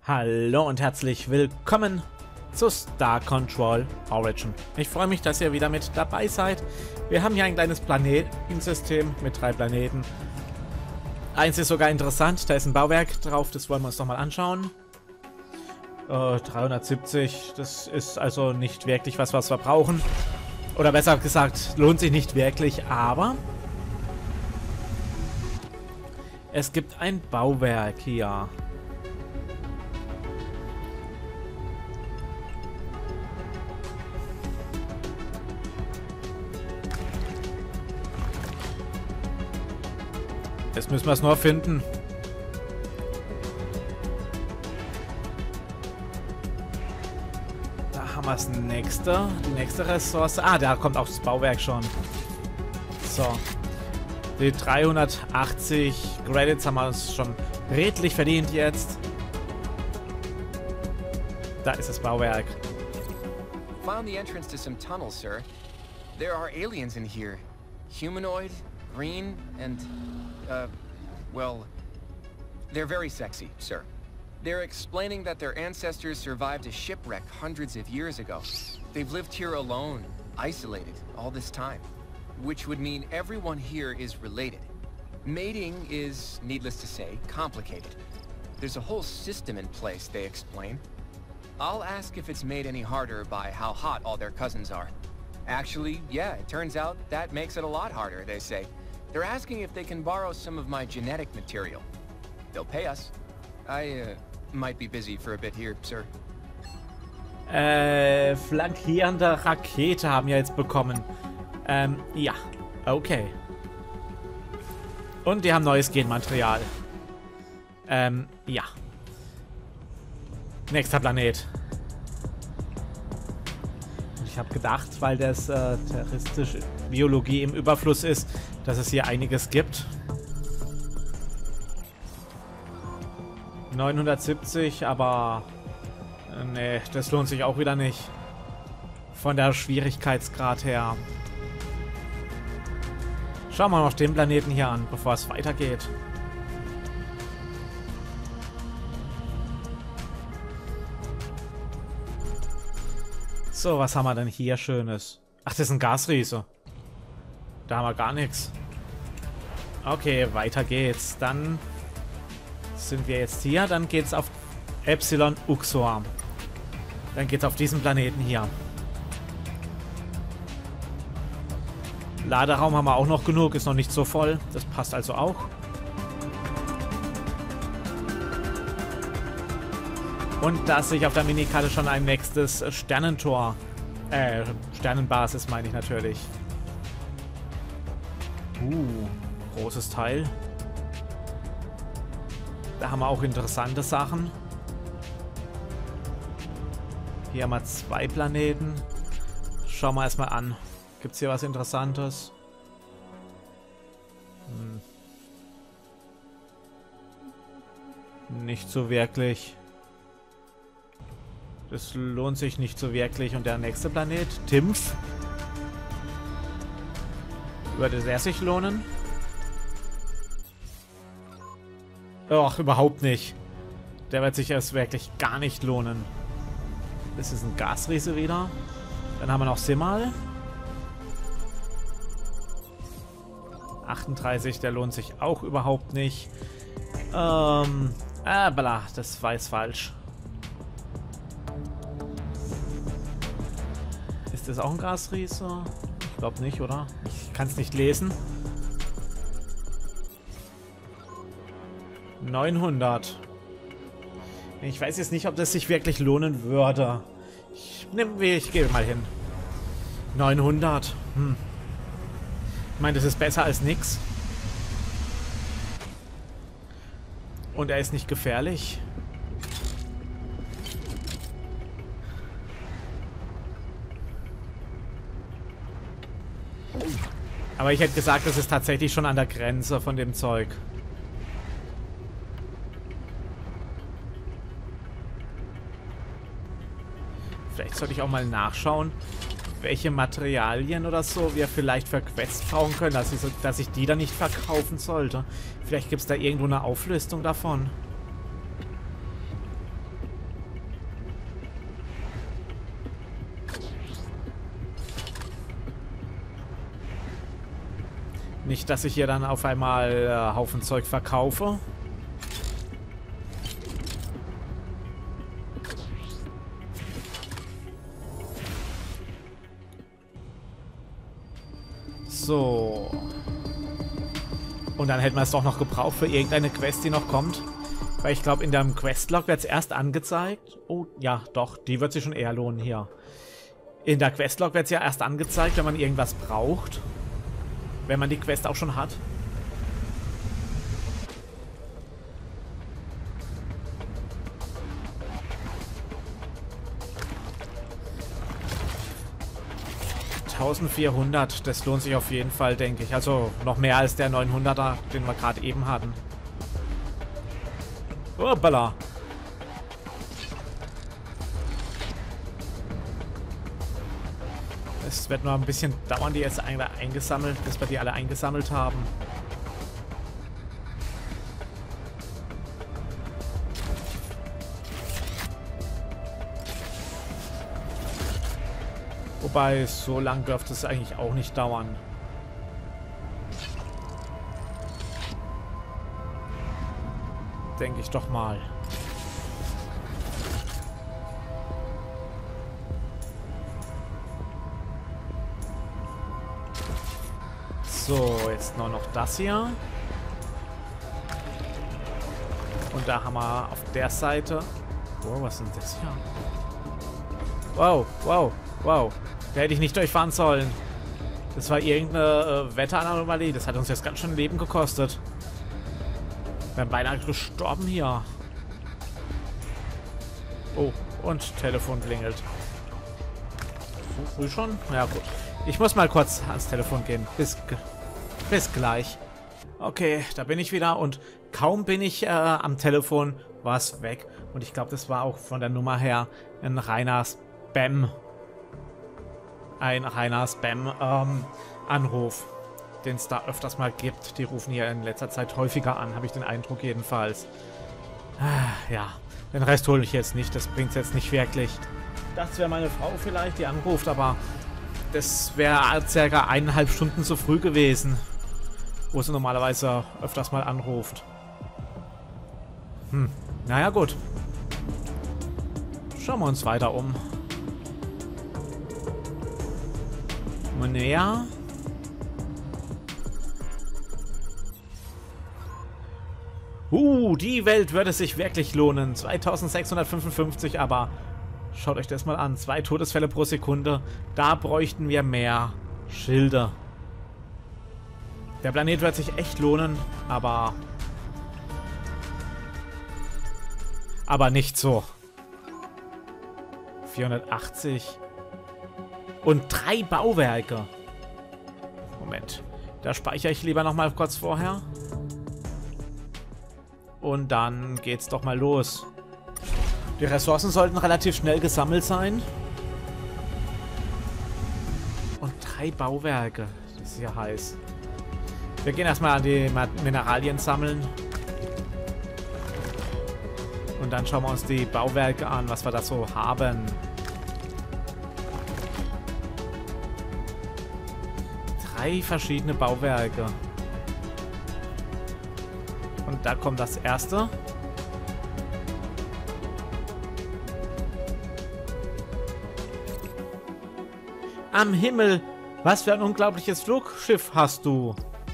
Hallo und herzlich willkommen zu Star Control Origin. Ich freue mich, dass ihr wieder mit dabei seid. Wir haben hier ein kleines Planetensystem mit 3 Planeten. Eins ist sogar interessant, da ist ein Bauwerk drauf, das wollen wir uns nochmal anschauen. 370, das ist also nicht wirklich was wir brauchen. Oder besser gesagt, lohnt sich nicht wirklich, aber es gibt ein Bauwerk hier. Jetzt müssen wir es nur finden. Da haben wir das nächste. Die nächste Ressource. Ah, da kommt auch das Bauwerk schon. So. Die 380 Credits haben wir uns schon redlich verdient jetzt. Da ist das Bauwerk. Found the entrance to some tunnels, sir. There are aliens in here. Humanoid, green, and well, they're very sexy, sir. They're explaining that their ancestors survived a shipwreck hundreds of years ago. They've lived here alone, isolated, all this time. Which would mean everyone here is related. Mating is, needless to say, complicated. There's a whole system in place, they explain. I'll ask if it's made any harder by how hot all their cousins are. Actually, yeah, it turns out that makes it a lot harder, they say. They're asking if they can borrow some of my genetic material. They'll pay us. I might be busy for a bit here, sir. Flankierende Rakete haben wir jetzt bekommen. Ja. Okay. Und die haben neues Genmaterial. Ja. Nächster Planet. Ich habe gedacht, weil das terroristische Biologie im Überfluss ist, dass es hier einiges gibt. 970, aber nee, das lohnt sich auch wieder nicht. Von der Schwierigkeitsgrad her. Schauen wir noch den Planeten hier an, bevor es weitergeht. So, was haben wir denn hier Schönes? Ach, das ist ein Gasriese. Da haben wir gar nichts. Okay, weiter geht's. Dann sind wir jetzt hier. Dann geht's auf Epsilon Uxor. Dann geht's auf diesen Planeten hier. Laderaum haben wir auch noch genug. Ist noch nicht so voll. Das passt also auch. Und da sehe ich auf der Minikarte schon ein nächstes Sternentor. Sternenbasis meine ich natürlich. Großes Teil. Da haben wir auch interessante Sachen. Hier haben wir 2 Planeten. Schauen wir erstmal an. Gibt es hier was Interessantes? Nicht so wirklich. Das lohnt sich nicht so wirklich. Und der nächste Planet, Timpf. Würde der sich lohnen? Och, überhaupt nicht. Der wird sich erst wirklich gar nicht lohnen. Das ist ein Gasriese wieder. Dann haben wir noch Simmal. 38, der lohnt sich auch überhaupt nicht. Bla, das war jetzt falsch. Ist das auch ein Gasriese? Ich glaube nicht, oder? Ich kann es nicht lesen. 900. Ich weiß jetzt nicht, ob das sich wirklich lohnen würde. Ich gehe mal hin. 900. Ich meine, das ist besser als nix. Und er ist nicht gefährlich. Aber ich hätte gesagt, das ist tatsächlich schon an der Grenze von dem Zeug. Vielleicht sollte ich auch mal nachschauen, welche Materialien oder so wir vielleicht für Quests brauchen können, dass ich die dann nicht verkaufen sollte. Vielleicht gibt es da irgendwo eine Auflistung davon. Nicht, dass ich hier dann auf einmal Haufen Zeug verkaufe. So. Und dann hätten wir es doch noch gebraucht für irgendeine Quest, die noch kommt. Weil ich glaube, in dem Questlog wird es erst angezeigt. Oh, ja, doch. Die wird sich schon eher lohnen hier. In der Questlog wird es ja erst angezeigt, wenn man irgendwas braucht. Wenn man die Quest auch schon hat. $1400, das lohnt sich auf jeden Fall, denke ich. Also noch mehr als der 900er, den wir gerade eben hatten. Hoppala. Es wird noch ein bisschen dauern, die jetzt eingesammelt, bis wir die alle eingesammelt haben. Wobei, so lang dürfte es eigentlich auch nicht dauern. Denke ich doch mal. So, jetzt nur noch das hier. Und da haben wir auf der Seite... Oh, was ist denn das hier? Wow, wow, wow. Da hätte ich nicht durchfahren sollen. Das war irgendeine Wetteranomalie. Das hat uns jetzt ganz schön Leben gekostet. Wir haben beinahe gestorben hier. Oh, und Telefon klingelt. So früh schon? Ja, gut. Ich muss mal kurz ans Telefon gehen. Bis gleich. Okay, da bin ich wieder und kaum bin ich am Telefon, war es weg. Und ich glaube, das war auch von der Nummer her ein reiner Spam. Ein reiner Spam-Anruf, den es da öfters mal gibt. Die rufen hier in letzter Zeit häufiger an, habe ich den Eindruck jedenfalls. Ja, den Rest hole ich jetzt nicht, das bringt es jetzt nicht wirklich. Das wäre meine Frau vielleicht, die anruft, aber das wäre circa 1,5 Stunden zu früh gewesen, wo sie normalerweise öfters mal anruft. Naja, gut. Schauen wir uns weiter um. Näher. Die Welt würde sich wirklich lohnen. 2655, aber schaut euch das mal an. 2 Todesfälle pro Sekunde. Da bräuchten wir mehr Schilde. Der Planet wird sich echt lohnen, aber nicht so. 480. Und 3 Bauwerke. Moment. Da speichere ich lieber noch mal kurz vorher. Und dann geht's doch mal los. Die Ressourcen sollten relativ schnell gesammelt sein. Und 3 Bauwerke. Das ist ja heiß. Wir gehen erstmal an die Mineralien sammeln. Und dann schauen wir uns die Bauwerke an, was wir da so haben. 3 verschiedene Bauwerke. Und da kommt das erste. Am Himmel! Was für ein unglaubliches Flugschiff hast du?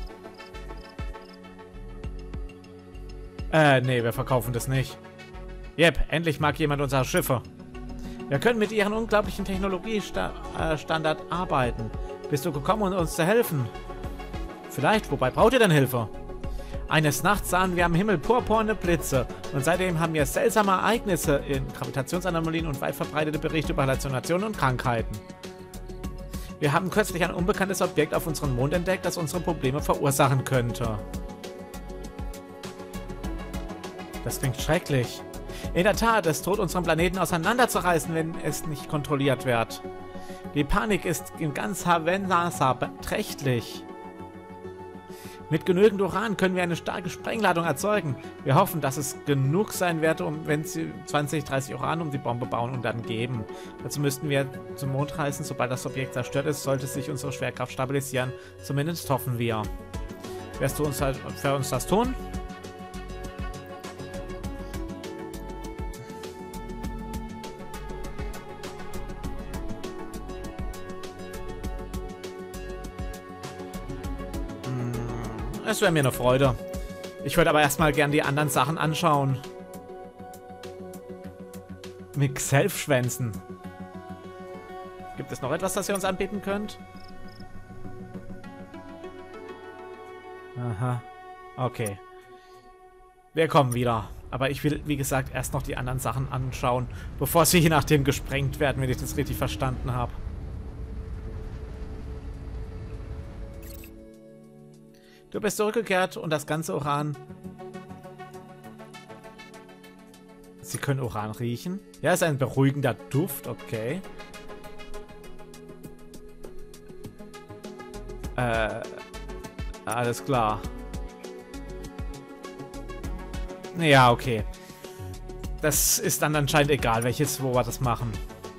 Nee, wir verkaufen das nicht. Jep, endlich mag jemand unsere Schiffe. Wir können mit ihren unglaublichen Technologiestandard arbeiten. Bist du gekommen, um uns zu helfen? Vielleicht, wobei braucht ihr denn Hilfe? Eines Nachts sahen wir am Himmel purpurne Blitze und seitdem haben wir seltsame Ereignisse in Gravitationsanomalien und weit verbreitete Berichte über Halluzinationen und Krankheiten. Wir haben kürzlich ein unbekanntes Objekt auf unserem Mond entdeckt, das unsere Probleme verursachen könnte. Das klingt schrecklich. In der Tat, es droht unseren Planeten auseinanderzureißen, wenn es nicht kontrolliert wird. Die Panik ist in ganz Havanasa beträchtlich. Mit genügend Uran können wir eine starke Sprengladung erzeugen. Wir hoffen, dass es genug sein wird, wenn sie 20-30 Uran um die Bombe bauen und dann geben. Dazu müssten wir zum Mond reisen. Sobald das Objekt zerstört ist, sollte sich unsere Schwerkraft stabilisieren. Zumindest hoffen wir. Wirst du uns halt für uns das tun? Es wäre mir eine Freude. Ich würde aber erstmal gern die anderen Sachen anschauen. Mit Selfschwänzen. Gibt es noch etwas, das ihr uns anbieten könnt? Aha. Okay. Wir kommen wieder. Aber ich will, wie gesagt, erst noch die anderen Sachen anschauen, bevor sie je nachdem gesprengt werden, wenn ich das richtig verstanden habe. Du bist zurückgekehrt und das ganze Uran... Sie können Uran riechen? Ja, ist ein beruhigender Duft, okay. Alles klar. Ja, okay. Das ist dann anscheinend egal, wo wir das machen.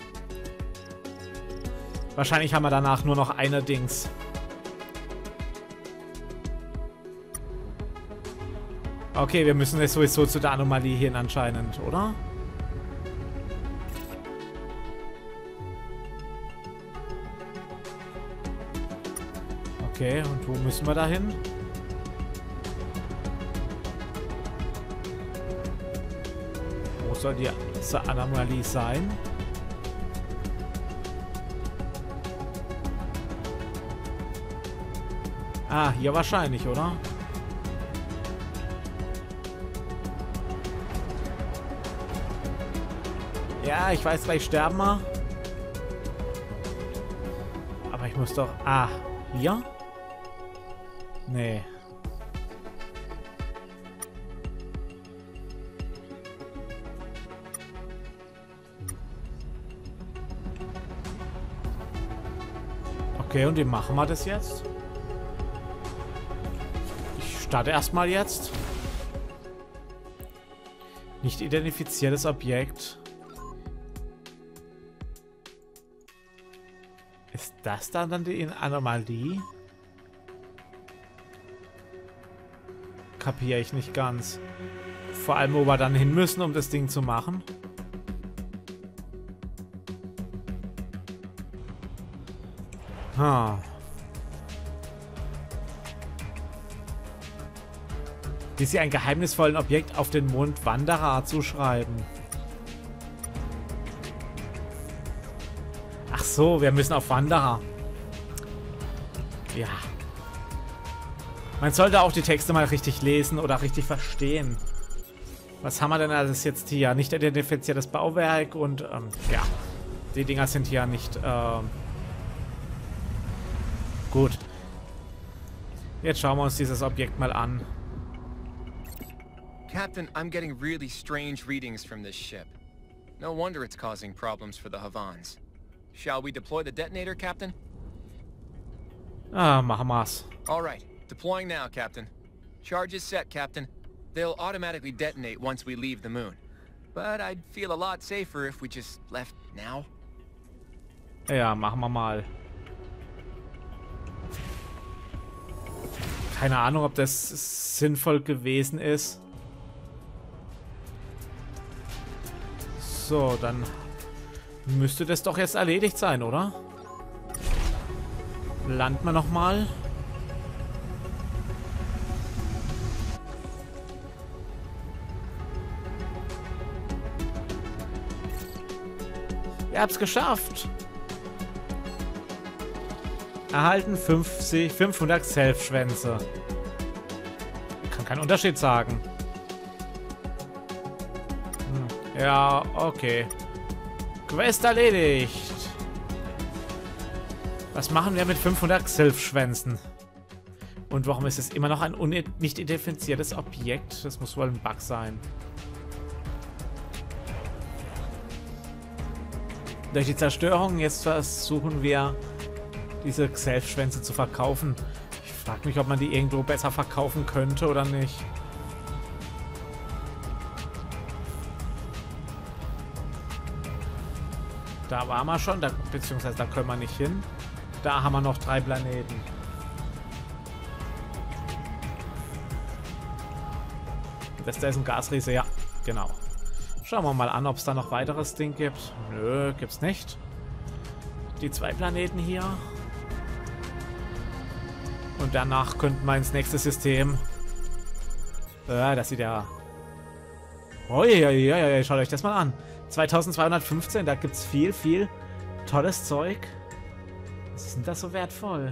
Wahrscheinlich haben wir danach nur noch eine Dings. Okay, wir müssen jetzt sowieso zu der Anomalie hin anscheinend, oder? Okay, und wo müssen wir da hin? Wo soll die Anomalie sein? Ah, hier wahrscheinlich, oder? Ja, ich weiß, gleich sterben wir. Aber ich muss doch... Ah, hier? Nee. Okay, und wie machen wir das jetzt? Ich starte erstmal jetzt. Nicht identifiziertes Objekt. Ist das dann die Anomalie? Kapiere ich nicht ganz. Vor allem, wo wir dann hin müssen, um das Ding zu machen. Wie sie ein geheimnisvollen Objekt auf den Mond Wanderer zuschreiben. Ach so, wir müssen auf Wanderer. Ja. Man sollte auch die Texte mal richtig lesen oder richtig verstehen. Was haben wir denn alles jetzt hier? Nicht identifiziertes Bauwerk und, ja. Die Dinger sind hier nicht, gut. Jetzt schauen wir uns dieses Objekt mal an. Captain, I'm getting really strange readings from this ship. No wonder it's causing problems for the Havans. Shall we deploy the detonator, Captain? Ah, machen wir's. All right. Deploying now, Captain. Charge is set, Captain. They'll automatically detonate once we leave the moon. But I'd feel a lot safer if we just left now. Ja, machen wir mal. Keine Ahnung, ob das sinnvoll gewesen ist. So, dann müsste das doch jetzt erledigt sein, oder? Landen wir nochmal. Ihr habt's geschafft. Erhalten 500 Selfschwänze. Ich kann keinen Unterschied sagen. Ja, okay. Quest erledigt. Was machen wir mit 500 Selfschwänzen? Und warum ist es immer noch ein nicht identifiziertes Objekt? Das muss wohl ein Bug sein. Durch die Zerstörung jetzt versuchen wir, diese Selfschwänze zu verkaufen. Ich frage mich, ob man die irgendwo besser verkaufen könnte oder nicht. Da waren wir schon, beziehungsweise da können wir nicht hin. Da haben wir noch 3 Planeten. Das da ist ein Gasriese, ja, genau. Schauen wir mal an, ob es da noch weiteres Ding gibt. Nö, gibt's nicht. Die 2 Planeten hier. Und danach könnten wir ins nächste System. Das sieht ja... Oh ja, schaut euch das mal an. 2215, da gibt's viel, viel tolles Zeug. Was ist denn das so wertvoll?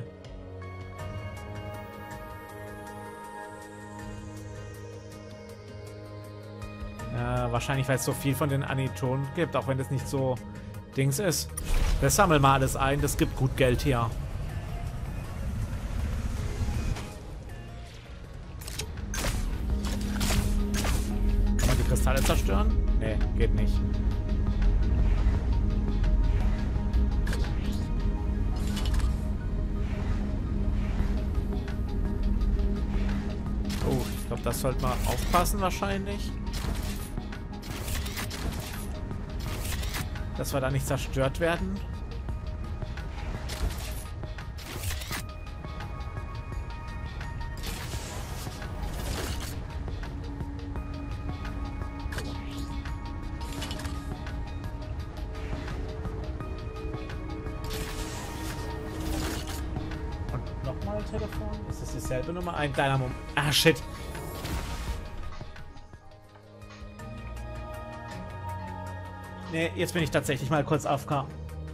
Wahrscheinlich, weil es so viel von den Anitonen gibt, auch wenn das nicht so Dings ist. Wir sammeln mal alles ein, das gibt gut Geld hier. Kann man die Kristalle zerstören? Nee, geht nicht. Oh, ich glaube, das sollte man aufpassen wahrscheinlich. Dass wir da nicht zerstört werden. Und nochmal ein Telefon? Ist das dieselbe Nummer? Ein kleiner Moment. Ah, shit. Nee, jetzt bin ich tatsächlich mal kurz AFK.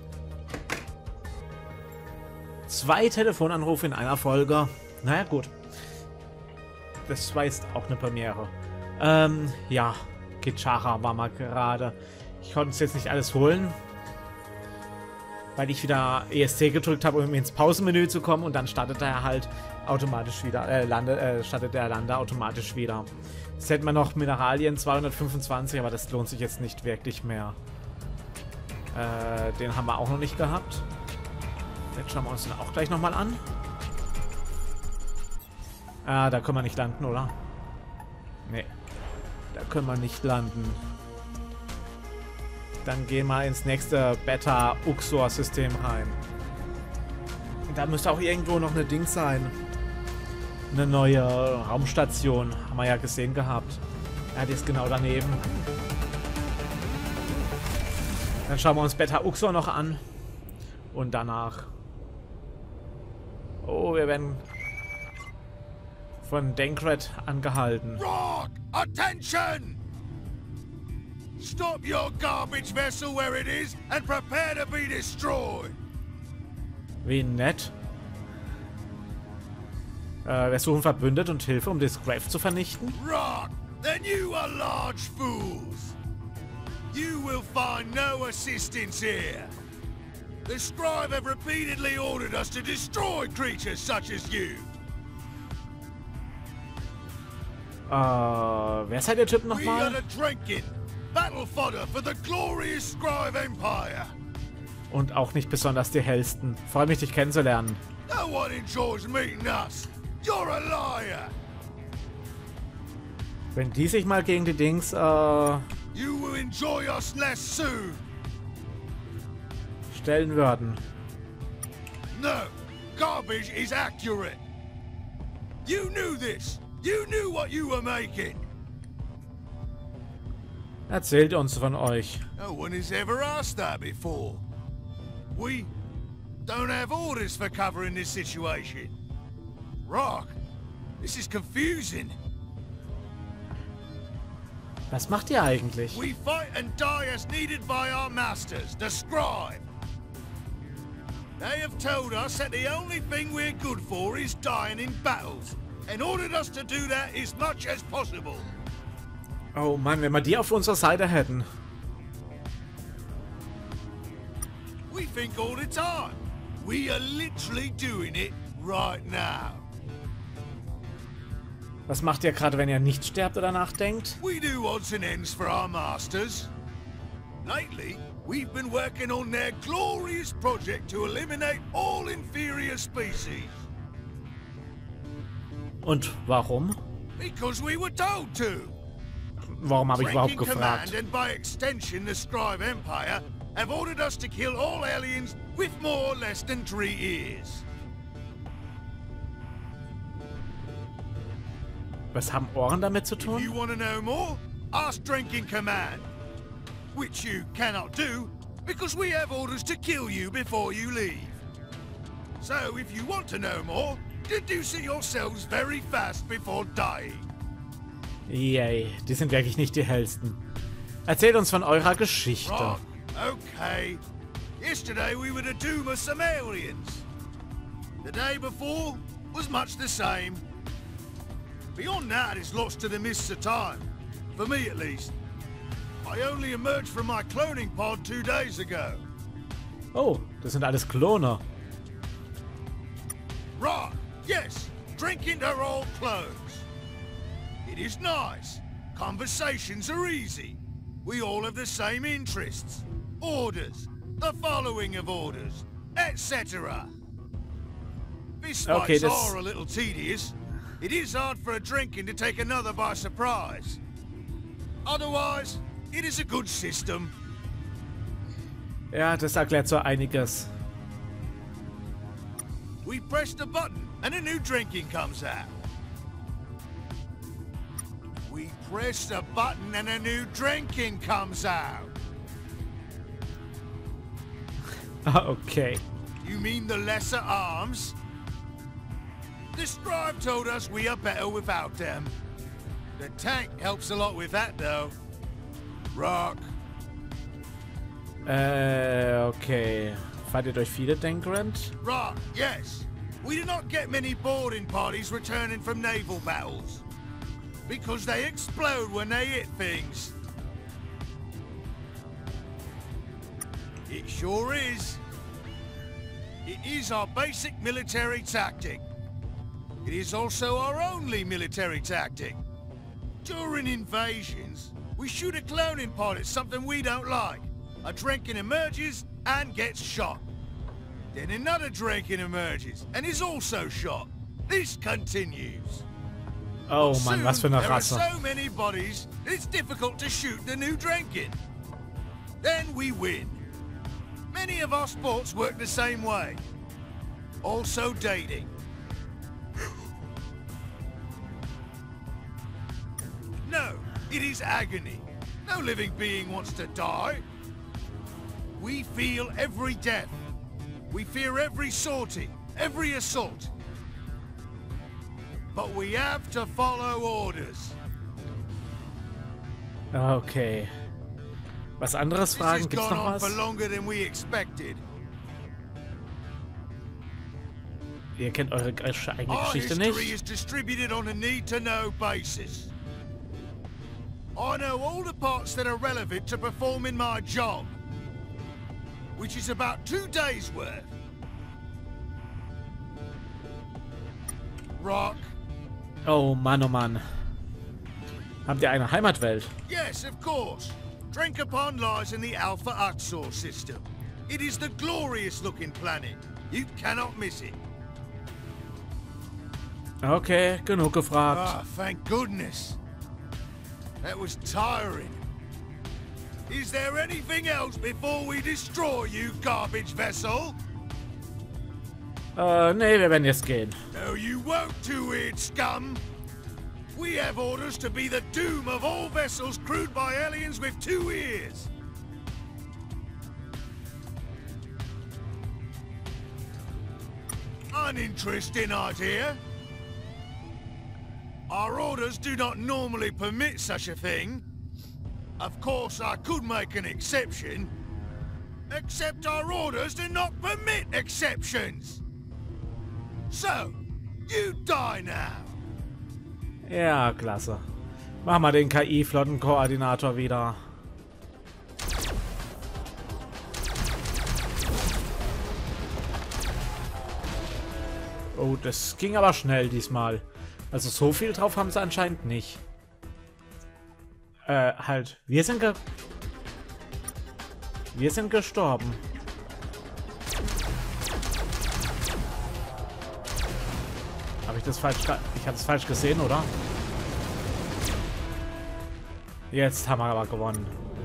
2 Telefonanrufe in einer Folge. Naja, gut. Das war jetzt auch eine Premiere. Ja. Kitschara war mal gerade. Ich konnte es jetzt nicht alles holen. Weil ich wieder ESC gedrückt habe, um ins Pausenmenü zu kommen. Und dann startet er halt automatisch wieder. Startet der Lander automatisch wieder. Jetzt hätten wir noch Mineralien 225, aber das lohnt sich jetzt nicht wirklich mehr. Den haben wir auch noch nicht gehabt. Jetzt schauen wir uns den auch gleich nochmal an. Ah, da können wir nicht landen, oder? Nee. Da können wir nicht landen. Dann gehen wir ins nächste Beta-Uxor-System rein. Da müsste auch irgendwo noch eine Ding sein. Eine neue Raumstation. Haben wir ja gesehen gehabt. Ja, die ist genau daneben. Dann schauen wir uns Beta Uxor noch an. Und danach... Oh, wir werden von Denkred angehalten. Rock! Attention! Stop your garbage vessel where it is and prepare to be destroyed! Wie nett. Wir suchen Verbündete und Hilfe, um das Grave zu vernichten. Rock! Then you are large fools! You will find no assistance here. The Scribe have repeatedly ordered us to destroy creatures such as you. Wer seid ihr Typ We are nochmal? the drinking battle fodder for the glorious Scribe Empire. Und auch nicht besonders die hellsten. Freue mich, dich kennenzulernen. No one enjoys meeting us. You're a liar. Wenn die sich mal gegen die Dings, You will enjoy us less soon. stellen würden. No, garbage is accurate. You knew this. You knew what you were making. Erzählt uns von euch. No one has ever asked that before. We don't have orders for cover in this situation. Rock, this is confusing. Was macht ihr eigentlich? We fight and die as needed by our masters, the Scribe. They have told us that the only thing we're good for is dying in battles, and ordered us to do that as much as possible. Oh Mann, wenn wir die auf unserer Seite hätten. We think all the time. We are literally doing it right now. Was macht ihr gerade, wenn ihr nicht sterbt oder nachdenkt? We do odds and ends for our masters. Lately, we've been working on their glorious project to eliminate all inferior species. Und warum? Because we were told to. Warum habe ich überhaupt Ranking Command gefragt? and by extension the Scribe Empire have ordered us to kill all aliens with more or less than 3 ears. Was haben Ohren damit zu If tun? you want to know more, ask Drinking Command. Which you cannot do, because we have orders to kill you before you leave. So, if you want to know more, deduce it yourselves very fast before dying. Yay, die sind wirklich nicht die hellsten. Erzählt uns von eurer Geschichte. Right, okay. Yesterday we were the doom of some aliens. The day before was much the same. Beyond that, it's lost to the mists of time. For me, at least. I only emerged from my cloning pod 2 days ago. Oh, das sind alles Klone. Right, yes, drinking their old clothes. It is nice. Conversations are easy. We all have the same interests. Orders, the following of orders, etc. These Okay, fights are a little tedious. It is hard for a drinking to take another by surprise. Otherwise, it is a good system. Ja, das erklärt so einiges. We press the button and a new drinking comes out. We press the button and a new drinking comes out. Okay. You mean the lesser arms? The scribe told us we are better without them. The tank helps a lot with that, though. Rock. Okay. Fahrt ihr durch viele Denkrand? Rock, yes. We do not get many boarding parties returning from naval battles. Because they explode when they hit things. It sure is. It is our basic military tactic. It is also our only military tactic. During invasions, we shoot a cloning pod at something we don't like. A drinking emerges and gets shot. Then another drinking emerges and is also shot. This continues. Oh Mann, Soon, was für eine there are Rasse. so many bodies, it's difficult to shoot the new drinking. Then we win. Many of our sports work the same way. Also dating. No, it is agony. No living being wants to die. We feel every death. We fear every sortie, every assault. But we have to follow orders. Okay. Was anderes This fragen? has Gibt's gone noch on was? for longer than we expected. Ihr kennt eure eigene Our Geschichte history nicht? is distributed on a need-to-know basis. I know all the parts that are relevant to performing my job, which is about 2 days' worth. Rock. Oh Mann, oh Mann. Habt ihr eine Heimatwelt? Yes, of course. Drinkapon lies in the Alpha Uxor system. It is the glorious-looking planet. You cannot miss it. Okay, genug gefragt. Ah, thank goodness. That was tiring. Is there anything else before we destroy you, garbage vessel? Nee, wir werden jetzt gehen. No, you won't, two-eared scum. We have orders to be the doom of all vessels crewed by aliens with 2 ears. Uninteresting idea. Our orders do not normally permit such a thing. Of course, I could make an exception. Except our orders do not permit exceptions. So, you die now. Ja, klasse. Machen wir den KI-Flottenkoordinator wieder. Oh, das ging aber schnell diesmal. Also so viel drauf haben sie anscheinend nicht. Halt, wir sind gestorben. Habe ich das falsch... Ich habe es falsch gesehen, oder? Jetzt haben wir aber gewonnen.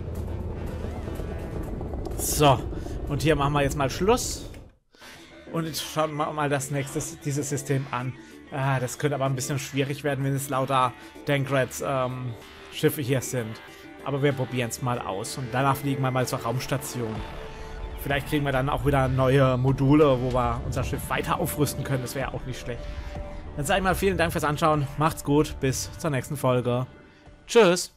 So. Und hier machen wir jetzt mal Schluss. Und jetzt schauen wir mal dieses System an. Das könnte aber ein bisschen schwierig werden, wenn es lauter Dankrats Schiffe hier sind. Aber wir probieren es mal aus. Und danach fliegen wir mal zur Raumstation. Vielleicht kriegen wir dann auch wieder neue Module, wo wir unser Schiff weiter aufrüsten können. Das wäre auch nicht schlecht. Dann sage ich mal vielen Dank fürs Anschauen. Macht's gut. Bis zur nächsten Folge. Tschüss.